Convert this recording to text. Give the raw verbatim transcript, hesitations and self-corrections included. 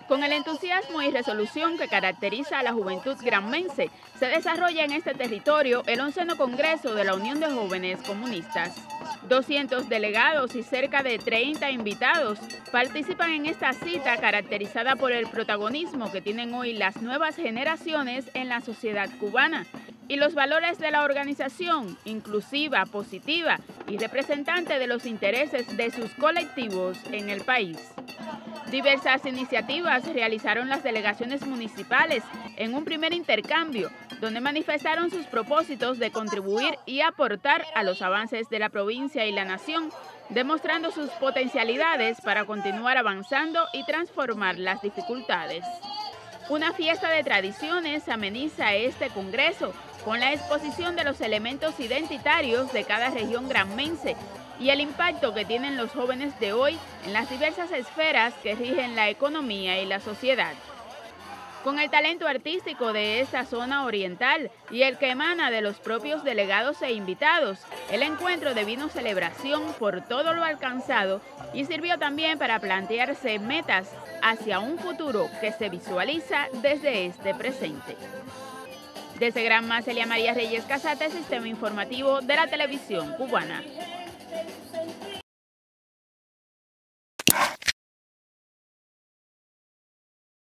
Con el entusiasmo y resolución que caracteriza a la juventud granmense, se desarrolla en este territorio el onceno Congreso de la Unión de Jóvenes Comunistas. doscientos delegados y cerca de treinta invitados participan en esta cita caracterizada por el protagonismo que tienen hoy las nuevas generaciones en la sociedad cubana y los valores de la organización, inclusiva, positiva y representante de los intereses de sus colectivos en el país. Diversas iniciativas realizaron las delegaciones municipales en un primer intercambio, donde manifestaron sus propósitos de contribuir y aportar a los avances de la provincia y la nación, demostrando sus potencialidades para continuar avanzando y transformar las dificultades. Una fiesta de tradiciones ameniza este congreso con la exposición de los elementos identitarios de cada región granmense y el impacto que tienen los jóvenes de hoy en las diversas esferas que rigen la economía y la sociedad. Con el talento artístico de esta zona oriental y el que emana de los propios delegados e invitados, el encuentro devino celebración por todo lo alcanzado y sirvió también para plantearse metas hacia un futuro que se visualiza desde este presente. Desde Granma, Celia María Reyes Casate, Sistema Informativo de la Televisión Cubana.